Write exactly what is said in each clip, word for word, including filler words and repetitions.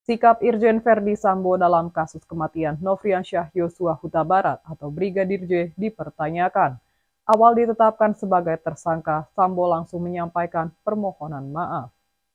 Sikap Irjen Verdi Sambo dalam kasus kematian Nofriansyah Yosua Huta Barat atau Brigadir J dipertanyakan. Awal ditetapkan sebagai tersangka, Sambo langsung menyampaikan permohonan maaf.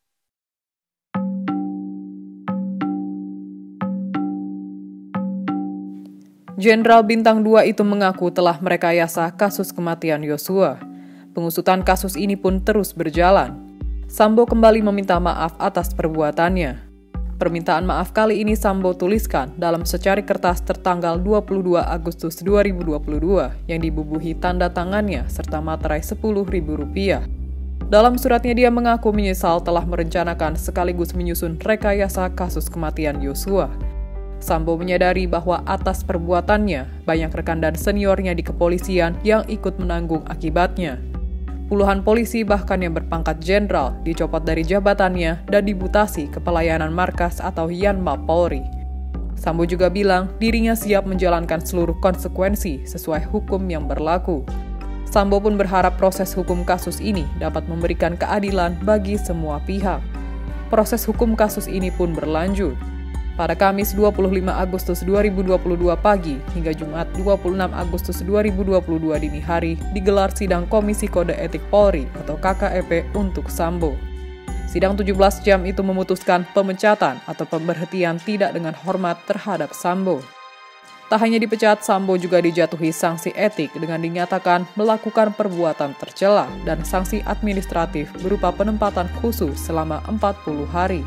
Jenderal Bintang dua itu mengaku telah merekayasa kasus kematian Yosua. Pengusutan kasus ini pun terus berjalan. Sambo kembali meminta maaf atas perbuatannya. Permintaan maaf kali ini Sambo tuliskan dalam secari kertas tertanggal dua puluh dua Agustus dua ribu dua puluh dua yang dibubuhi tanda tangannya serta materai sepuluh ribu rupiah. Dalam suratnya dia mengaku menyesal telah merencanakan sekaligus menyusun rekayasa kasus kematian Yosua. Sambo menyadari bahwa atas perbuatannya, banyak rekan dan seniornya di kepolisian yang ikut menanggung akibatnya. Puluhan polisi bahkan yang berpangkat jenderal dicopot dari jabatannya dan dimutasi ke pelayanan markas atau Yanma Polri. Sambo juga bilang dirinya siap menjalankan seluruh konsekuensi sesuai hukum yang berlaku. Sambo pun berharap proses hukum kasus ini dapat memberikan keadilan bagi semua pihak. Proses hukum kasus ini pun berlanjut. Pada Kamis dua puluh lima Agustus dua ribu dua puluh dua pagi hingga Jumat dua puluh enam Agustus dua ribu dua puluh dua dini hari digelar sidang Komisi Kode Etik Polri atau K K E P untuk Sambo. Sidang tujuh belas jam itu memutuskan pemecatan atau pemberhentian tidak dengan hormat terhadap Sambo. Tak hanya dipecat, Sambo juga dijatuhi sanksi etik dengan dinyatakan melakukan perbuatan tercela dan sanksi administratif berupa penempatan khusus selama empat puluh hari.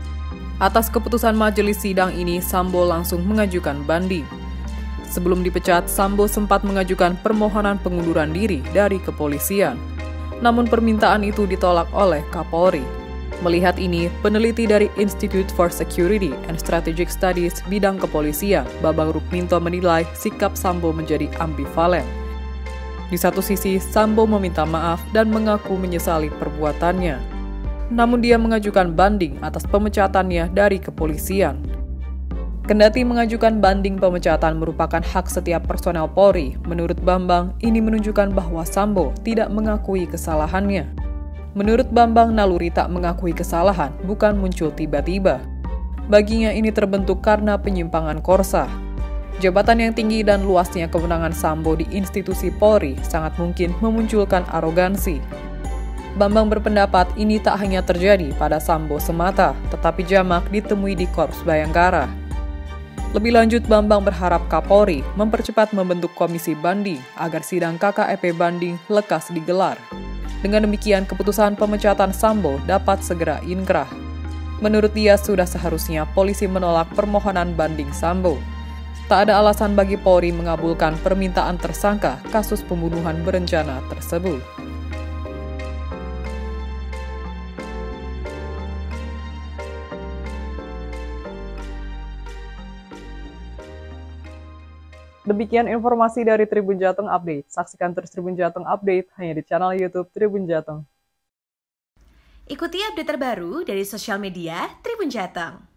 Atas keputusan majelis sidang ini, Sambo langsung mengajukan banding. Sebelum dipecat, Sambo sempat mengajukan permohonan pengunduran diri dari kepolisian. Namun permintaan itu ditolak oleh Kapolri. Melihat ini, peneliti dari Institute for Security and Strategic Studies bidang kepolisian, Babang Rukminto menilai sikap Sambo menjadi ambivalen. Di satu sisi, Sambo meminta maaf dan mengaku menyesali perbuatannya. Namun dia mengajukan banding atas pemecatannya dari kepolisian. Kendati mengajukan banding pemecatan merupakan hak setiap personel Polri, menurut Bambang, ini menunjukkan bahwa Sambo tidak mengakui kesalahannya. Menurut Bambang, naluri tak mengakui kesalahan bukan muncul tiba-tiba. Baginya ini terbentuk karena penyimpangan korsa. Jabatan yang tinggi dan luasnya kewenangan Sambo di institusi Polri sangat mungkin memunculkan arogansi. Bambang berpendapat ini tak hanya terjadi pada Sambo semata, tetapi jamak ditemui di Korps Bayangkara. Lebih lanjut, Bambang berharap Kapolri mempercepat membentuk komisi banding agar sidang K K E P banding lekas digelar. Dengan demikian, keputusan pemecatan Sambo dapat segera inkrah. Menurut dia, sudah seharusnya polisi menolak permohonan banding Sambo. Tak ada alasan bagi Polri mengabulkan permintaan tersangka kasus pembunuhan berencana tersebut. Demikian informasi dari Tribun Jateng Update. Saksikan terus Tribun Jateng Update hanya di channel YouTube Tribun Jateng. Ikuti update terbaru dari sosial media Tribun Jateng.